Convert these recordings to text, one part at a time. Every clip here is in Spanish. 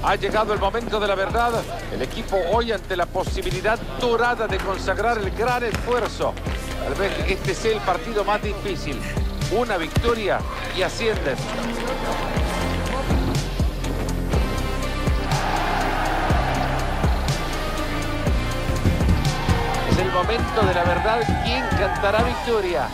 Ha llegado el momento de la verdad. El equipo hoy ante la posibilidad dorada de consagrar el gran esfuerzo. Tal vez este sea el partido más difícil. Una victoria y ascienden. Es el momento de la verdad. ¿Quién cantará victoria?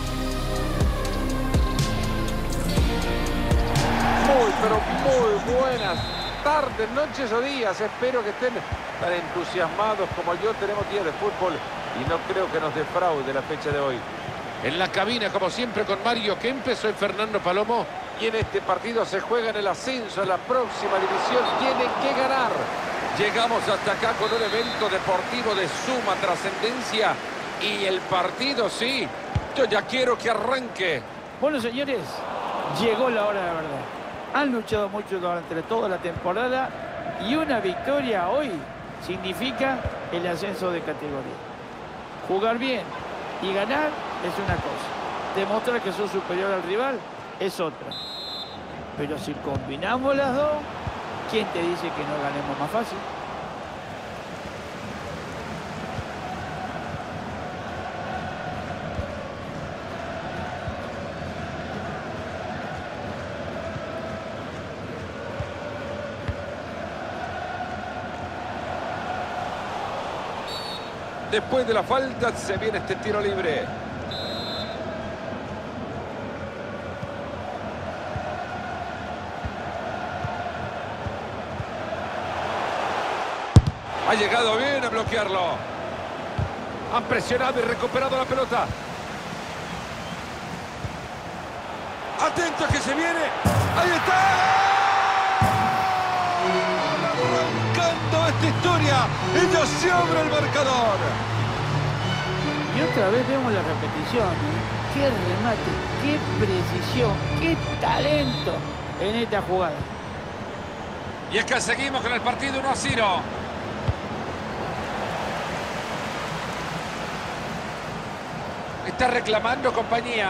Muy, pero muy buenas tardes, noches o días. Espero que estén tan entusiasmados como yo. Tenemos día de fútbol y no creo que nos defraude la fecha de hoy. En la cabina, como siempre, con Mario Kempes, soy Fernando Palomo. Y en este partido se juega en el ascenso a la próxima división. Tienen que ganar. Llegamos hasta acá con un evento deportivo de suma trascendencia. Y el partido, sí, yo ya quiero que arranque. Bueno, señores, llegó la hora de la verdad. Han luchado mucho durante toda la temporada y una victoria hoy significa el ascenso de categoría. Jugar bien y ganar es una cosa. Demostrar que sos superior al rival es otra. Pero si combinamos las dos, ¿quién te dice que no ganemos más fácil? Después de la falta se viene este tiro libre. Ha llegado bien a bloquearlo. Han presionado y recuperado la pelota. Atento que se viene. ¡Ahí está! Arrancando esta historia. Y ya se abre el marcador. Y otra vez vemos la repetición, ¿eh? Qué remate, qué precisión, qué talento en esta jugada. Y es que seguimos con el partido 1-0. Está reclamando compañía.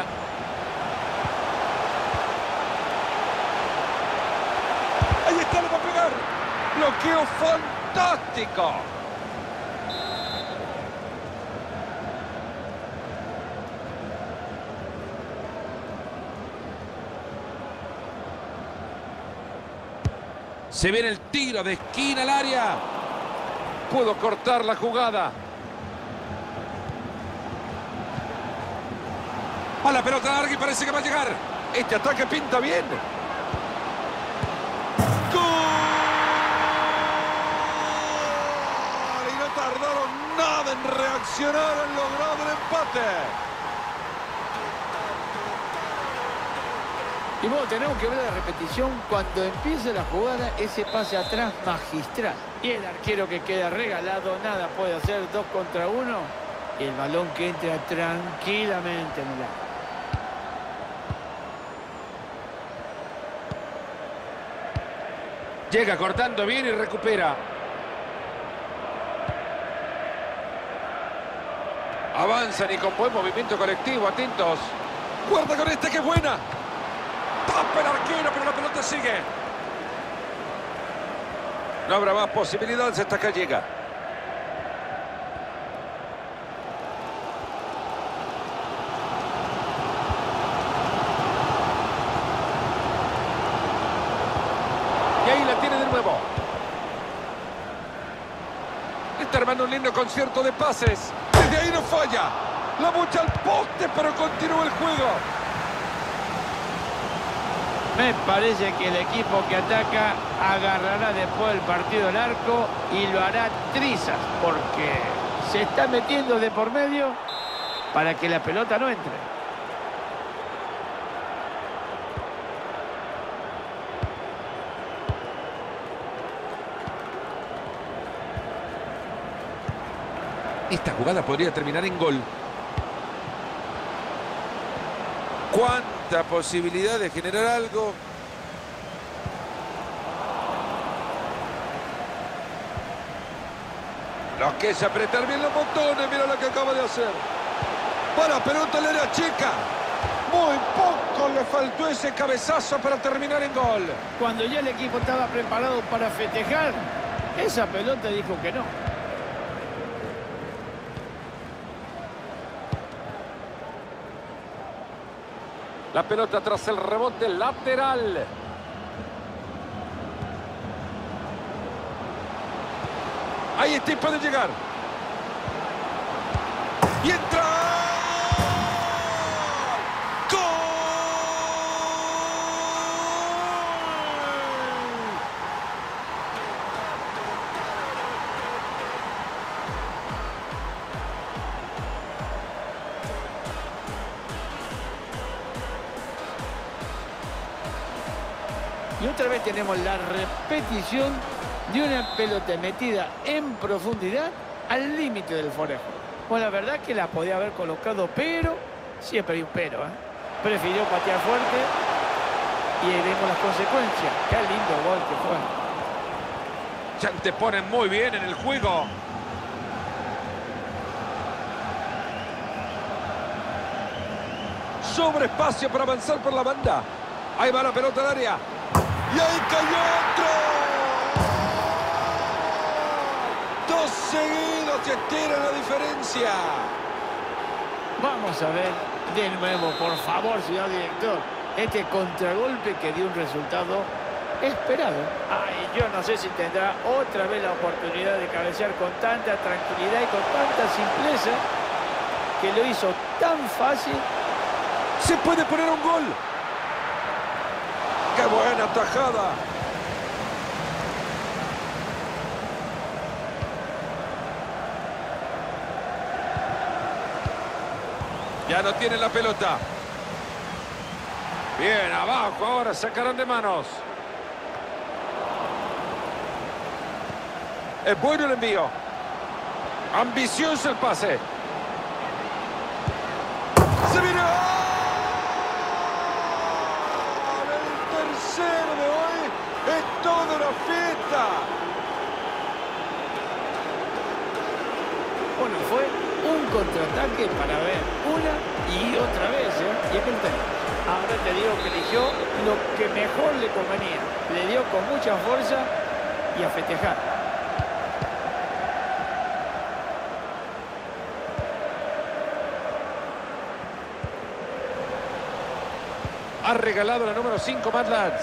Ahí está, lo va a pegar. Bloqueo fantástico. Se viene el tiro de esquina al área. Pudo cortar la jugada. A la pelota larga y parece que va a llegar. Este ataque pinta bien. ¡Gol! Y no tardaron nada en reaccionar. Han logrado el empate. Y bueno, tenemos que ver la repetición. Cuando empieza la jugada, ese pase atrás magistral. Y el arquero que queda regalado, nada puede hacer, 2 contra 1. Y el balón que entra tranquilamente en el área. Llega cortando bien y recupera. Avanzan y con buen movimiento colectivo, atentos. Guarda con este, que buena. Tapa el arquero, pero la pelota sigue. No habrá más posibilidades hasta acá llega. Y ahí la tiene de nuevo. Está armando un lindo concierto de pases. Desde ahí no falla. La bucha al poste, pero continúa el juego. Me parece que el equipo que ataca agarrará después del partido el arco y lo hará trizas, porque se está metiendo de por medio para que la pelota no entre. Esta jugada podría terminar en gol. ¿Cuánta posibilidad de generar algo? Los que es apretar bien los botones. Mira lo que acaba de hacer. Para pelota, la área chica. Muy poco Poco le faltó ese cabezazo para terminar en gol. Cuando ya el equipo estaba preparado para festejar, esa pelota dijo que no. La pelota tras el rebote lateral. Ahí está y puede llegar. Y entra. ¡Gol! Y otra vez tenemos la repetición de una pelota metida en profundidad al límite del forejo. Bueno, la verdad que la podía haber colocado, pero siempre hay un pero, ¿eh? Prefirió patear fuerte y ahí vemos las consecuencias. Qué lindo gol que fue. Se anteponen muy bien en el juego. Sobre espacio para avanzar por la banda. Ahí va la pelota al área. Y ahí cayó otro. Dos seguidos y estiran la diferencia. Vamos a ver de nuevo, por favor, señor director. Este contragolpe que dio un resultado esperado. Ay, yo no sé si tendrá otra vez la oportunidad de cabecear con tanta tranquilidad y con tanta simpleza que lo hizo tan fácil. Se puede poner un gol. ¡Qué buena tajada! Ya no tiene la pelota. Bien, abajo, ahora sacarán de manos. Es bueno el envío. Ambicioso el pase. ¡Se viene! El tercero de hoy es toda una fiesta. Bueno, fue un contraataque para ver una y otra vez, ¿eh? Y aquí lo tenemos. Ahora te digo que eligió lo que mejor le convenía. Le dio con mucha fuerza y a festejar. Ha regalado la número 5, Matt Lads.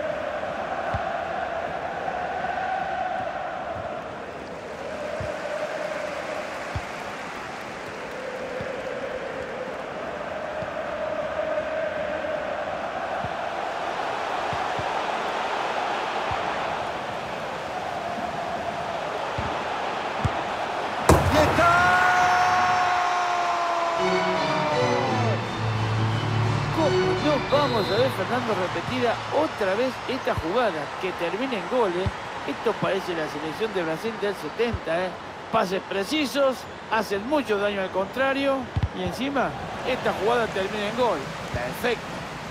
Vamos a ver, Fernando, repetida otra vez esta jugada que termina en gol, ¿eh? Esto parece la selección de Brasil del 70, ¿eh? Pases precisos, hacen mucho daño al contrario y encima esta jugada termina en gol. Perfecto.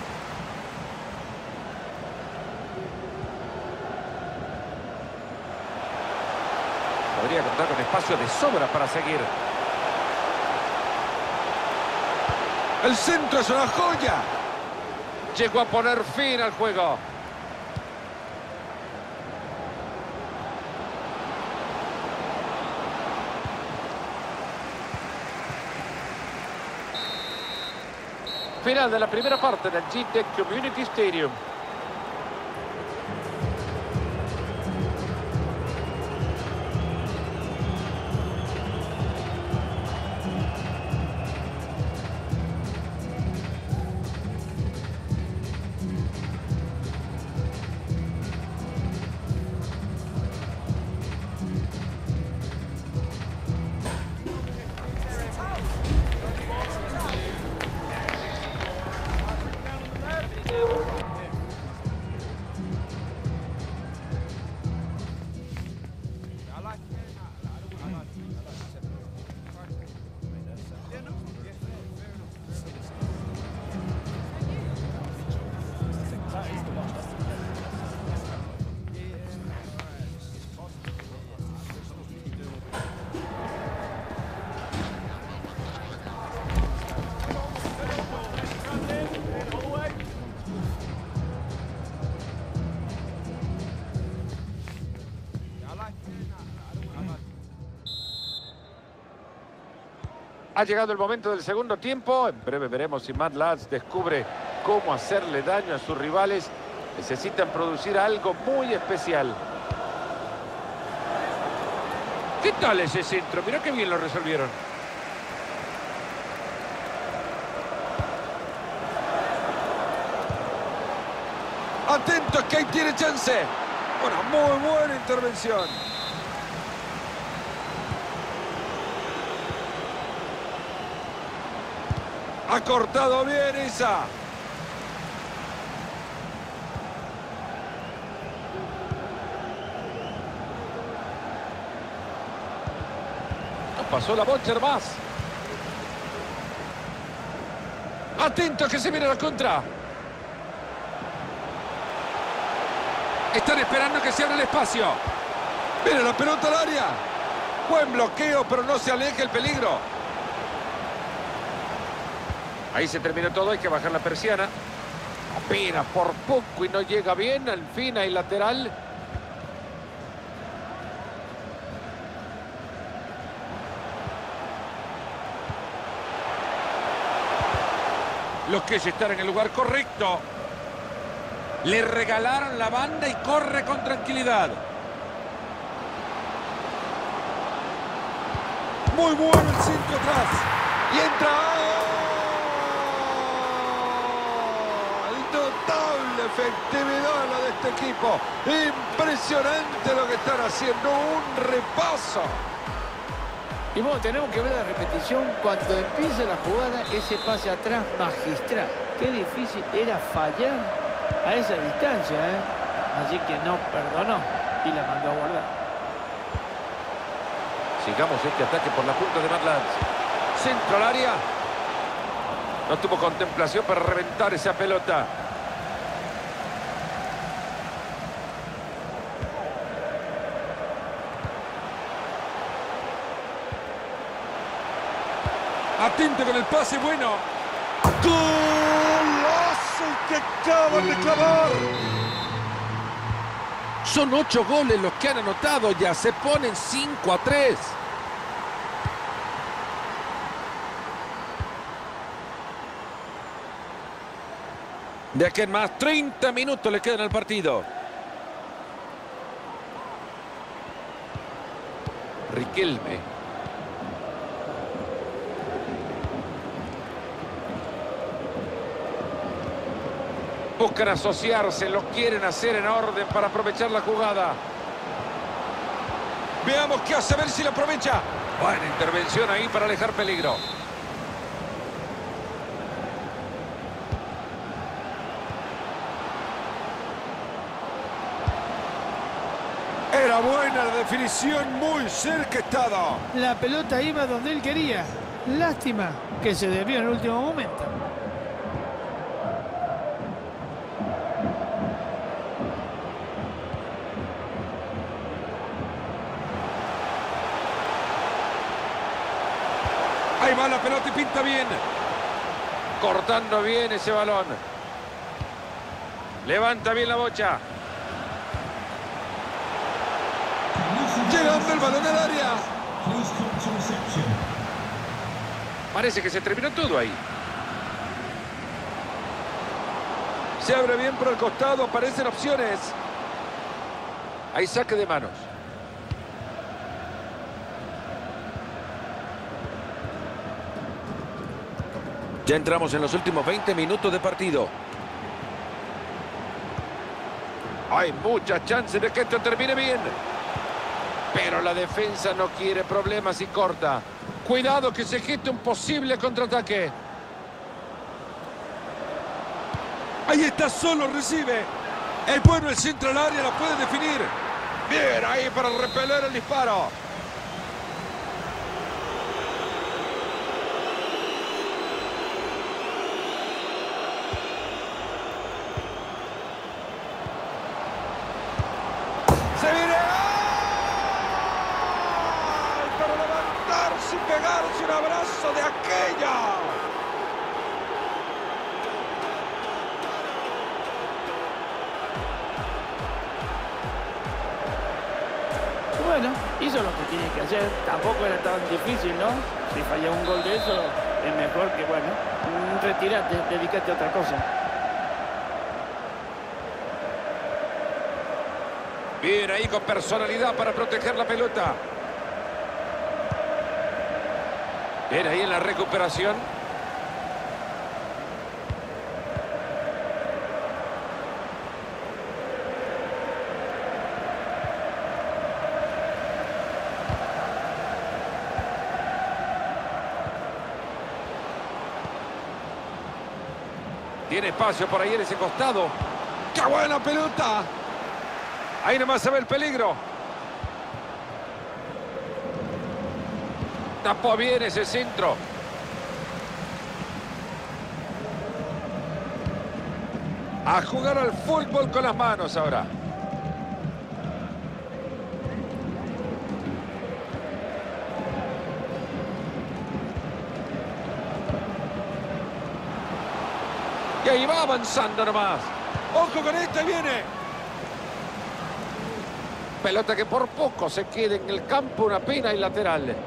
Podría contar con espacio de sobra para seguir. El centro es una joya. Llegó a poner fin al juego. Final de la primera parte del G-Tech Community Stadium. Ha llegado el momento del segundo tiempo. En breve veremos si Matt Lads descubre cómo hacerle daño a sus rivales. Necesitan producir algo muy especial. ¿Qué tal ese centro? Mirá qué bien lo resolvieron. Atentos que ahí tiene chance. Una muy buena intervención. Ha cortado bien Isa. No pasó la Bocher más. Atento que se viene la contra. Están esperando que se abra el espacio. Viene la pelota al área. Buen bloqueo, pero no se aleja el peligro. Ahí se terminó todo, hay que bajar la persiana. Apenas por poco y no llega bien. Al fin hay lateral. Los que están en el lugar correcto. Le regalaron la banda y corre con tranquilidad. Muy bueno el centro atrás. Y entra. Notable efectividad la de este equipo. Impresionante lo que están haciendo. Un repaso. Y bueno, tenemos que ver la repetición cuando empieza la jugada, ese pase atrás magistral. Qué difícil era fallar a esa distancia, ¿eh? Así que no perdonó y la mandó a guardar. Sigamos este ataque por la punta de Matt Lads. Centro al área. No tuvo contemplación para reventar esa pelota. Atento con el pase bueno. ¡Golazo que acaban de clavar! Son 8 goles los que han anotado ya. Se ponen 5-3. De aquí en más, 30 minutos le quedan al partido. Riquelme. Buscan asociarse, lo quieren hacer en orden para aprovechar la jugada. Veamos qué hace, a ver si lo aprovecha. Buena intervención ahí para alejar peligro. Era buena la definición, muy cerca estaba. La pelota iba donde él quería. Lástima que se desvió en el último momento. Ahí va la pelota y pinta bien. Cortando bien ese balón. Levanta bien la bocha. Llegando el balón al área. Parece que se terminó todo ahí. Se abre bien por el costado, aparecen opciones. Hay saque de manos. Ya entramos en los últimos 20 minutos de partido. Hay muchas chances de que esto termine bien. Pero la defensa no quiere problemas y corta. Cuidado que se geste un posible contraataque. Ahí está, solo recibe. Es bueno el centro al área, la puede definir. Bien, ahí para repeler el disparo. Se viene. ¡Ay! Para levantarse y pegarse un abrazo de aquella. Bueno, hizo lo que tiene que hacer. Tampoco era tan difícil, ¿no? Si falla un gol de eso, es mejor que, bueno, retirate, dedícate a otra cosa. Bien, ahí con personalidad para proteger la pelota. Bien, ahí en la recuperación. Tiene espacio por ahí en ese costado. ¡Qué buena pelota! Ahí nomás se ve el peligro. Tapó bien ese centro. A jugar al fútbol con las manos ahora. Y ahí va avanzando nomás. ¡Ojo con este! ¡Viene! Pelota que por poco se queda en el campo. Una pena y lateral.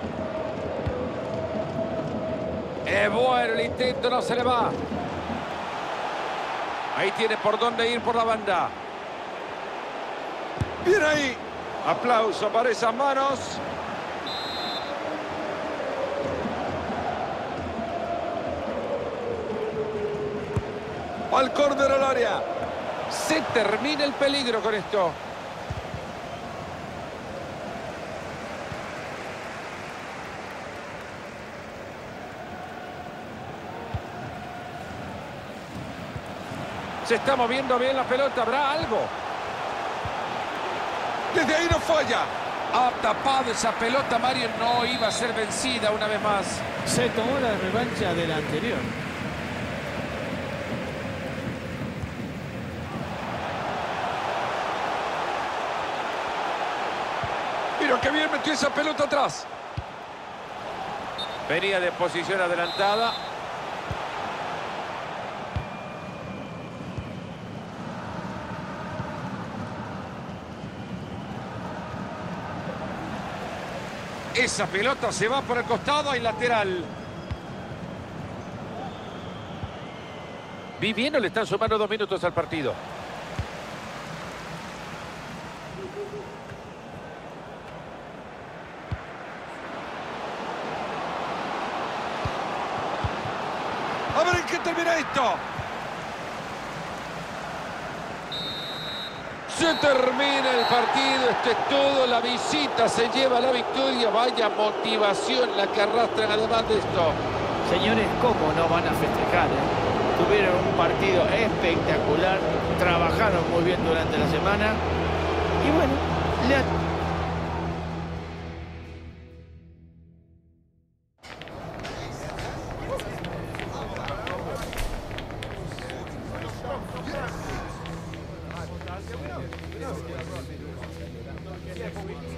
Es bueno el intento, no se le va. Ahí tiene por dónde ir por la banda. Bien ahí. Aplauso para esas manos. Al córner al área. Se termina el peligro con esto. Se está moviendo bien la pelota. ¿Habrá algo? Desde ahí no falla. Ha tapado esa pelota. Mario no iba a ser vencida una vez más. Se tomó la revancha de la anterior. Mira qué bien metió esa pelota atrás. Venía de posición adelantada. Esa pelota se va por el costado, hay lateral. Viviendo le están sumando 2 minutos al partido. A ver en qué termina esto. Se termina el partido, esto es todo, la visita se lleva la victoria, vaya motivación la que arrastran además de esto. Señores, ¿cómo no van a festejar? Tuvieron un partido espectacular, trabajaron muy bien durante la semana y bueno, le